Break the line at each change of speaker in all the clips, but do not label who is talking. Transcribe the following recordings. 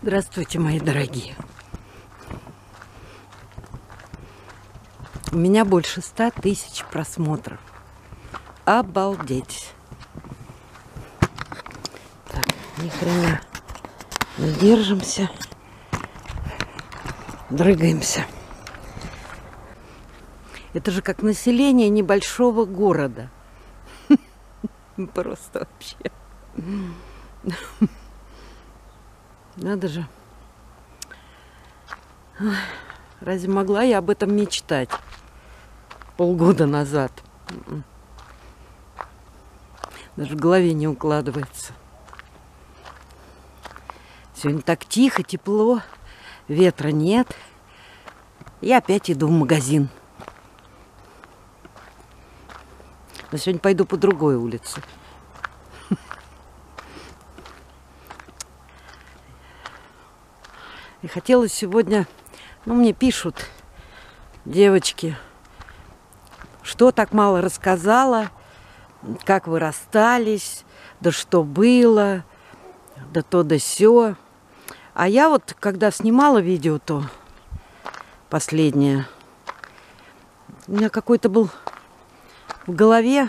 Здравствуйте, мои дорогие. У меня больше 100 тысяч просмотров. Обалдеть. Так, ни хрена. Мы держимся. Дрыгаемся. Это же как население небольшого города. Просто вообще. Надо же. Разве могла я об этом мечтать полгода назад? Даже в голове не укладывается. Сегодня так тихо, тепло, ветра нет. Я опять иду в магазин. Но сегодня пойду по другой улице. И хотела сегодня, мне пишут девочки, что так мало рассказала, как вы расстались, да что было, да то да сё. А я вот, когда снимала видео, то последнее, у меня какой-то был в голове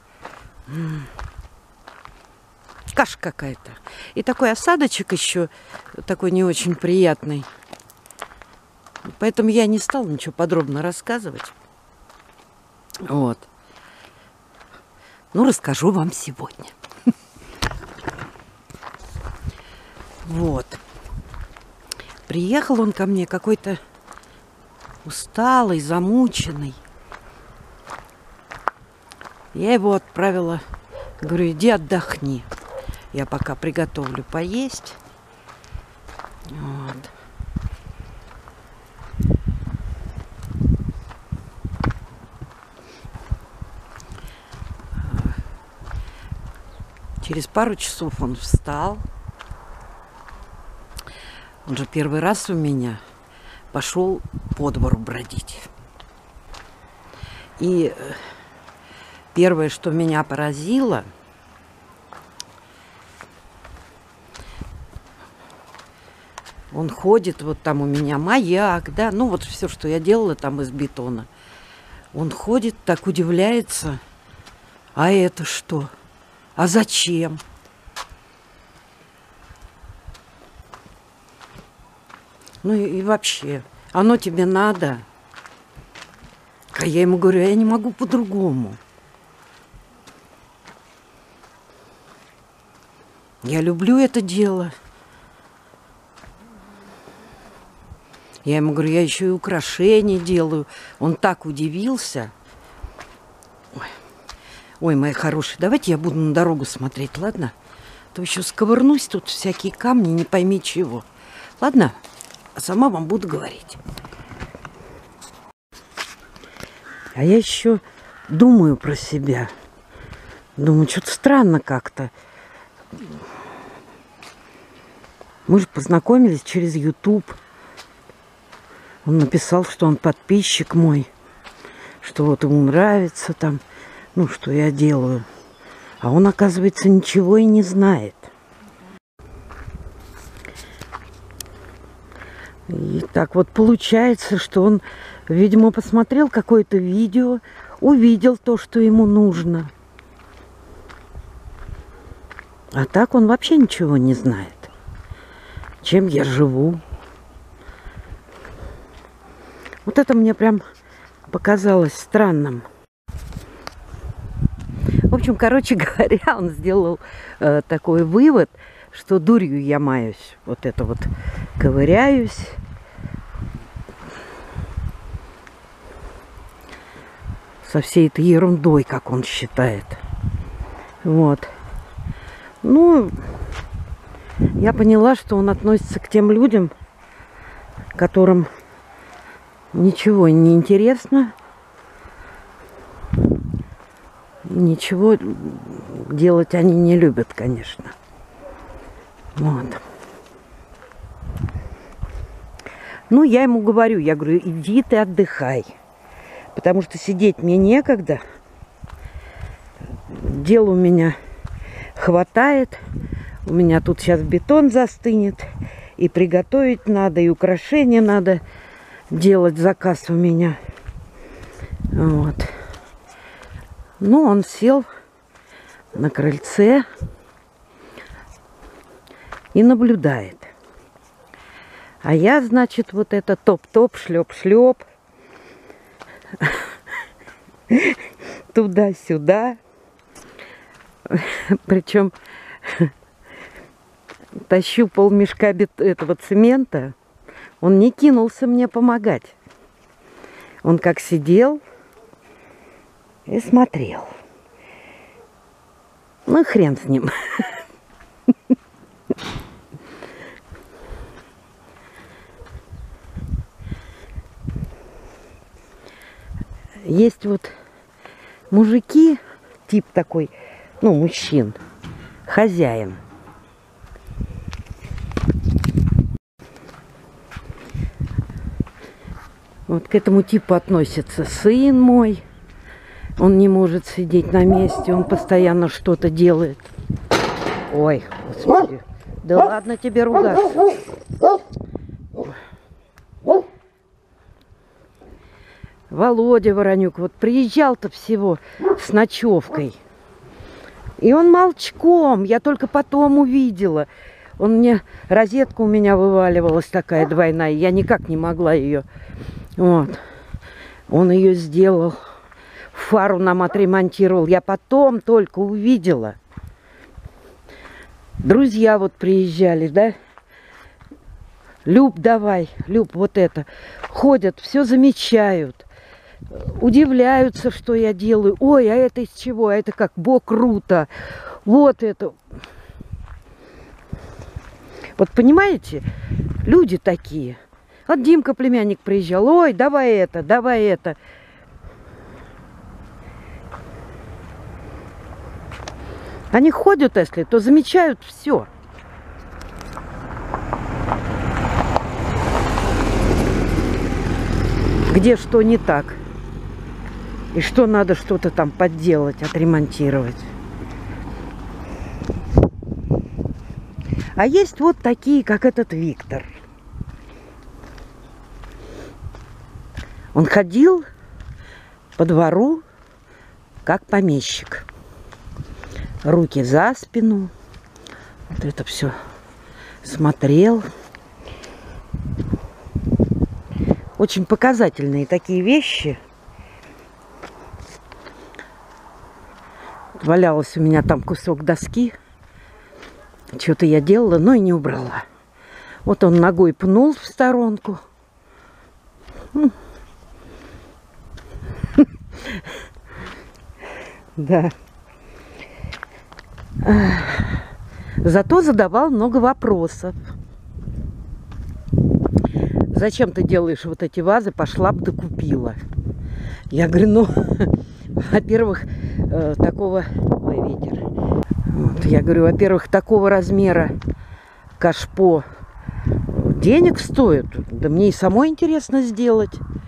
каша какая-то. И такой осадочек еще, такой не очень приятный. Поэтому я не стала ничего подробно рассказывать. Вот. Расскажу вам сегодня. Вот. Приехал он ко мне какой-то усталый, замученный. Я его отправила, говорю, иди отдохни. Я пока приготовлю поесть. Вот. Через пару часов он встал. Он же первый раз у меня пошел по двору бродить. И первое, что меня поразило, он ходит, вот там у меня маяк, да, вот все, что я делала там из бетона. Он ходит, так удивляется. А это что? А зачем? И вообще, оно тебе надо? А я ему говорю, я не могу по-другому. Я люблю это дело. Я ему говорю, я еще и украшения делаю. Он так удивился. Ой, мои хорошие, давайте я буду на дорогу смотреть, ладно? А то еще сковырнусь, тут всякие камни, не пойми чего. Ладно? А сама вам буду говорить. А я еще думаю про себя. Думаю, что-то странно как-то. Мы же познакомились через YouTube. Он написал, что он подписчик мой, что вот ему нравится там, что я делаю. А он, оказывается, ничего и не знает. И так вот получается, что он, видимо, посмотрел какое-то видео, увидел то, что ему нужно. А так он вообще ничего не знает. Чем я живу. Вот это мне прям показалось странным. В общем, короче говоря, он сделал такой вывод, что дурью я маюсь. Вот это вот ковыряюсь. Со всей этой ерундой, как он считает. Вот. Я поняла, что он относится к тем людям, которым ничего не интересно, ничего делать они не любят, конечно. Вот. Я ему говорю, иди ты отдыхай, потому что сидеть мне некогда, дел у меня хватает, у меня тут сейчас бетон застынет, и приготовить надо, и украшения надо делать, заказ у меня. Вот. Ну, он сел на крыльце и наблюдает. А я, значит, вот это топ-топ, шлеп-шлеп, туда-сюда. Причем тащу полмешка этого цемента. Он не кинулся мне помогать. Он как сидел и смотрел. Ну, хрен с ним. Есть вот мужики, тип такой, ну, мужчин, хозяин. Вот к этому типу относится сын мой. Он не может сидеть на месте, он постоянно что-то делает. Ой, господи, да ладно тебе ругаться. Володя Воронюк вот приезжал-то всего с ночевкой. И он молчком, я только потом увидела. Он мне, розетка у меня вываливалась такая двойная, я никак не могла ее. Вот. Он ее сделал, фару нам отремонтировал. Я потом только увидела. Друзья вот приезжали, да? Люб, давай, Люб, вот это. Ходят, все замечают. Удивляются, что я делаю. Ой, а это из чего? А это как? Бог, круто. Вот это. Вот понимаете, люди такие. Вот Димка, племянник, приезжал. Ой, давай это, давай это. Они ходят, если, то замечают все. Где что не так. И что надо что-то там подделать, отремонтировать. А есть вот такие, как этот Виктор. Он ходил по двору, как помещик. Руки за спину. Вот это все смотрел. Очень показательные такие вещи. Валялось у меня там кусок доски. Что-то я делала, но и не убрала. Вот он ногой пнул в сторонку. Да. Зато задавал много вопросов. Зачем ты делаешь вот эти вазы? Пошла бы докупила. Я говорю, ну, во-первых, такого... Ой, ветер. Вот, я говорю, во-первых, такого размера кашпо денег стоит. Да мне и самой интересно сделать.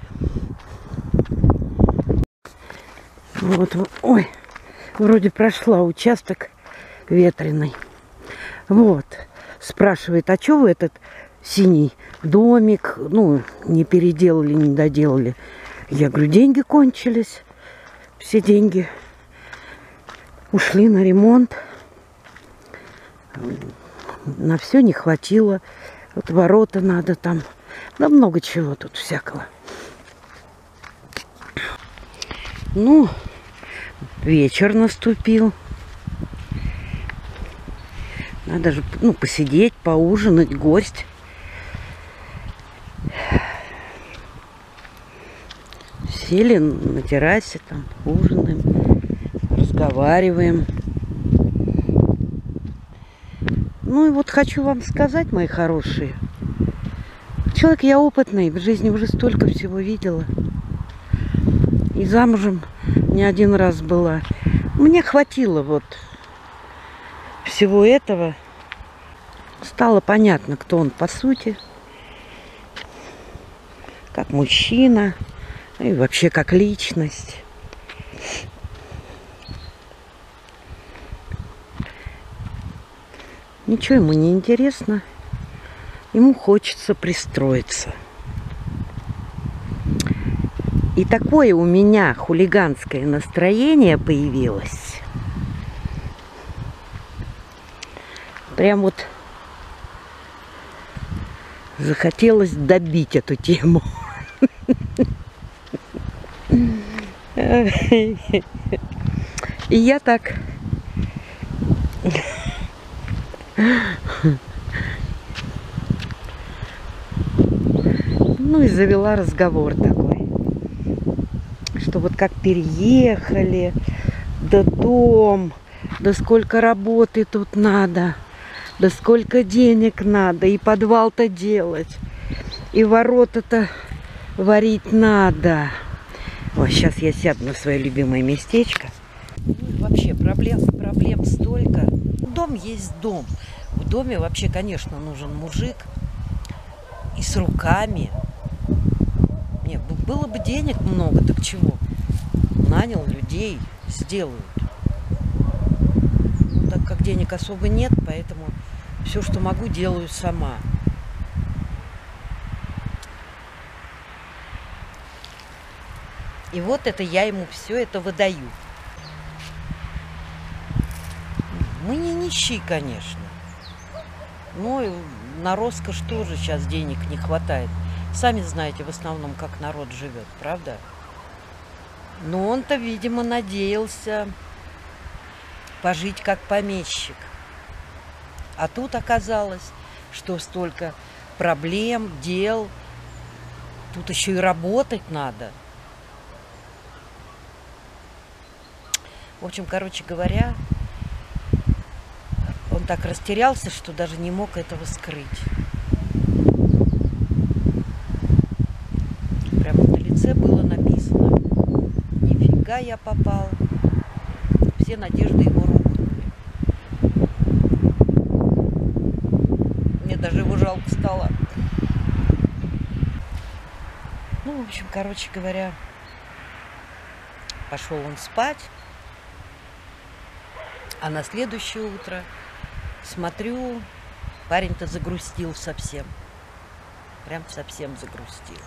Вот, ой, вроде прошла участок ветреный. Вот, спрашивает, а что вы этот синий домик, ну, не переделали, не доделали? Я говорю, деньги кончились. Все деньги ушли на ремонт. На все не хватило. Вот ворота надо там. Да много чего тут всякого. Ну, вечер наступил. Надо же, ну, посидеть, поужинать, гость. Сели на террасе, там, ужинаем, разговариваем. Ну и вот хочу вам сказать, мои хорошие. Человек я опытный, в жизни уже столько всего видела. И замужем не один раз была. Мне хватило вот всего этого. Стало понятно, кто он по сути. Как мужчина. И вообще как личность. Ничего ему не интересно. ему хочется пристроиться. И такое у меня хулиганское настроение появилось. Прям вот захотелось добить эту тему. И я так ну и завела разговор такой, что вот как переехали, да дом, да сколько работы тут надо, да сколько денег надо, и подвал-то делать, и ворота-то варить надо. Ой, сейчас я сяду на свое любимое местечко. Ну, вообще проблем столько. Дом есть дом. В доме вообще, конечно, нужен мужик и с руками. Нет, было бы денег много, так чего? Нанял людей, сделают. Ну, так как денег особо нет, поэтому все, что могу, делаю сама. И вот это я ему все это выдаю. Мы не нищие, конечно. Но и на роскошь тоже сейчас денег не хватает. Сами знаете, в основном, как народ живет, правда? Но он-то, видимо, надеялся пожить как помещик. А тут оказалось, что столько проблем, дел. Тут еще и работать надо. В общем, короче говоря, он так растерялся, что даже не мог этого скрыть. Прямо на лице было написано: нифига я попал. Все надежды его рухнули. Мне даже его жалко стало. Ну, в общем, короче говоря, пошел он спать. А на следующее утро смотрю, парень-то загрустил совсем. Прям совсем загрустил.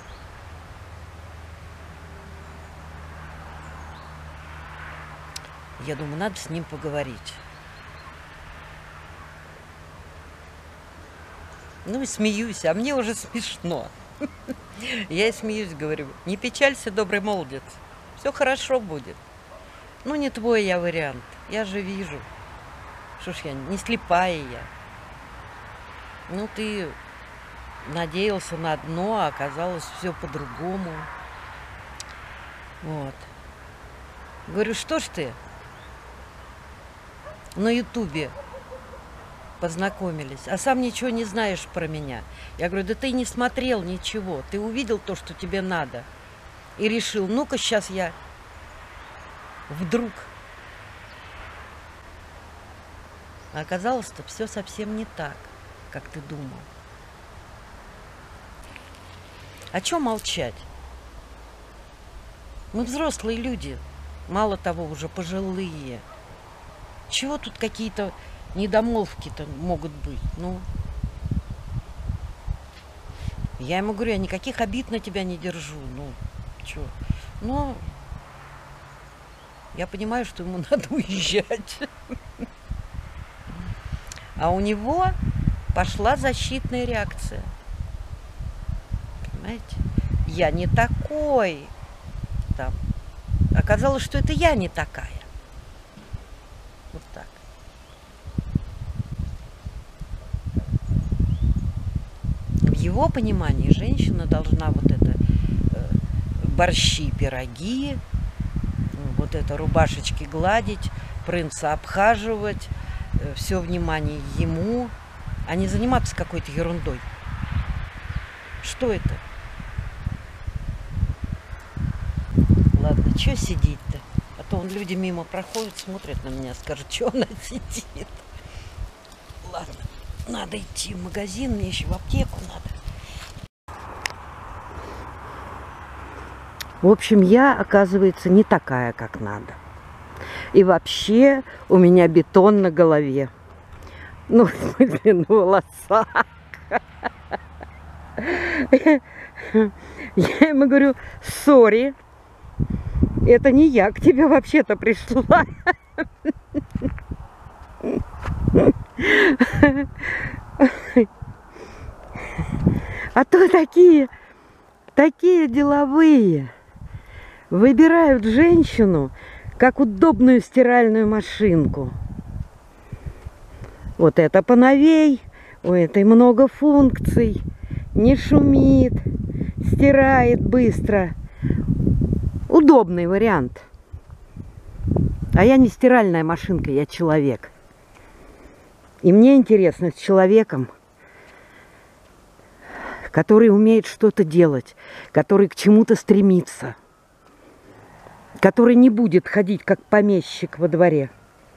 Я думаю, надо с ним поговорить. Ну и смеюсь, а мне уже смешно. Я и смеюсь, говорю: не печалься, добрый молодец, все хорошо будет. Ну, не твой я вариант, я же вижу. Что ж я, не слепая я. Ну, ты надеялся на одно, а оказалось все по-другому. Вот. Говорю, что ж ты на Ютубе познакомились, а сам ничего не знаешь про меня. Я говорю, да ты не смотрел ничего, ты увидел то, что тебе надо, и решил, ну-ка сейчас я вдруг. А оказалось-то все совсем не так, как ты думал. О чем молчать? Мы взрослые люди, мало того, уже пожилые. Чего тут какие-то недомолвки-то могут быть? Ну, я ему говорю, я никаких обид на тебя не держу. Ну, чё? Ну, я понимаю, что ему надо уезжать. А у него пошла защитная реакция. Понимаете? Я не такой. Там. Оказалось, что это я не такая. Вот так. В его понимании женщина должна вот это борщи, пироги, вот это рубашечки гладить, принца обхаживать, все внимание ему, а не заниматься какой-то ерундой. Что это? Ладно, что сидеть-то? А то вон люди мимо проходят, смотрят на меня, скажут, что она сидит. Ладно, надо идти в магазин, мне еще в аптеку надо. В общем, я, оказывается, не такая, как надо. И вообще у меня бетон на голове. Ну, в смысле, на волосах. Я ему говорю, сори, это не я к тебе вообще-то пришла. А то такие деловые. Выбирают женщину, как удобную стиральную машинку. Вот это поновей, у этой много функций, не шумит, стирает быстро. Удобный вариант. А я не стиральная машинка, я человек. И мне интересно с человеком, который умеет что-то делать, который к чему-то стремится, который не будет ходить как помещик во дворе,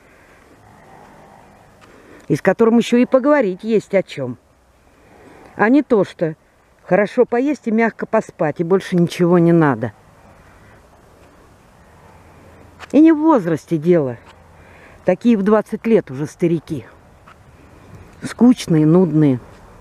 и с которым еще и поговорить есть о чем. А не то, что хорошо поесть и мягко поспать, и больше ничего не надо. И не в возрасте дело. Такие в 20 лет уже старики. Скучные, нудные.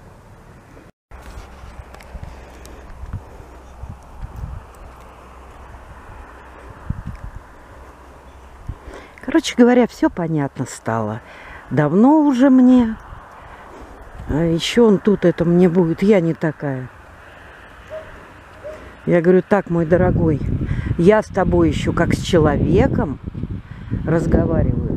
Короче говоря, все понятно стало. Давно уже мне. А еще он тут это мне будет. Я не такая. Я говорю, так, мой дорогой, я с тобой еще как с человеком разговариваю.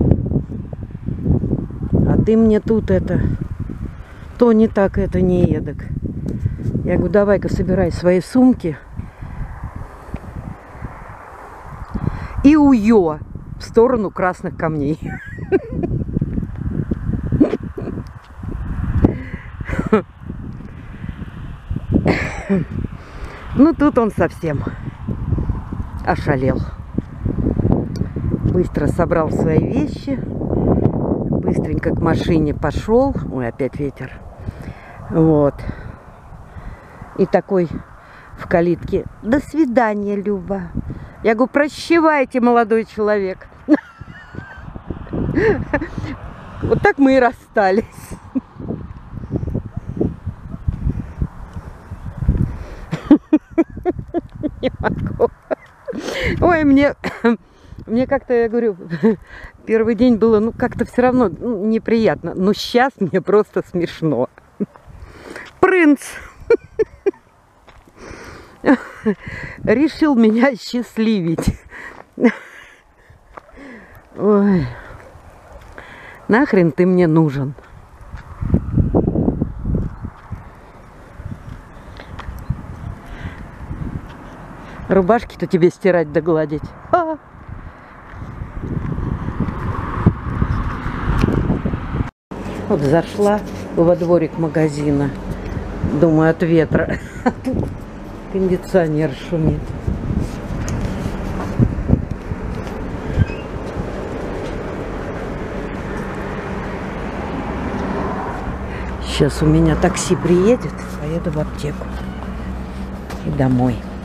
А ты мне тут это, то не так, это не эдак. Я говорю, давай-ка собирай свои сумки и уё в сторону красных камней. Ну, тут он совсем ошалел. Быстро собрал свои вещи, быстренько к машине пошел. Ой, опять ветер. Вот. И такой в калитке: до свидания, Люба. Я говорю, прощавайте, молодой человек. Вот так мы и расстались. Не могу. Ой, мне как-то, я говорю, первый день было, ну, как-то все равно неприятно. Но сейчас мне просто смешно. Принц решил меня счастливить. Ой. Нахрен ты мне нужен? Рубашки-то тебе стирать да гладить. Вот зашла во дворик магазина. Думаю, от ветра. А тут кондиционер шумит. Сейчас у меня такси приедет, поеду в аптеку и домой.